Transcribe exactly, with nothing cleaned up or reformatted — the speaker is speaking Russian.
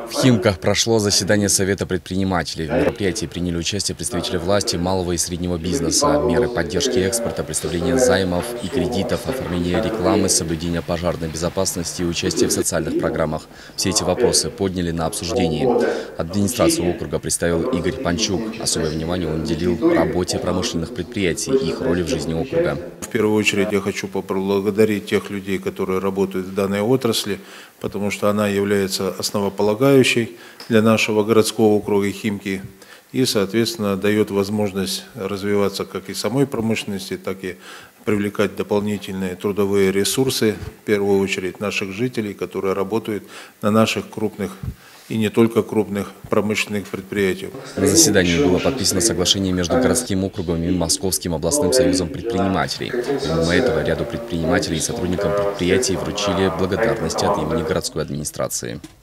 В Химках прошло заседание Совета предпринимателей. В мероприятии приняли участие представители власти, малого и среднего бизнеса, меры поддержки экспорта, представление займов и кредитов, оформление рекламы, соблюдение пожарной безопасности и участие в социальных программах. Все эти вопросы подняли на обсуждении. Администрацию округа представил Игорь Панчук. Особое внимание он уделил работе промышленных предприятий и их роли в жизни округа. В первую очередь я хочу поблагодарить тех людей, которые работают в данной отрасли, потому что она является основополагающей для нашего городского округа Химки и, соответственно, дает возможность развиваться как и самой промышленности, так и привлекать дополнительные трудовые ресурсы, в первую очередь наших жителей, которые работают на наших крупных и не только крупных промышленных предприятиях. На заседании было подписано соглашение между городским округом и Московским областным союзом предпринимателей. Помимо этого, ряду предпринимателей и сотрудникам предприятий вручили благодарности от имени городской администрации.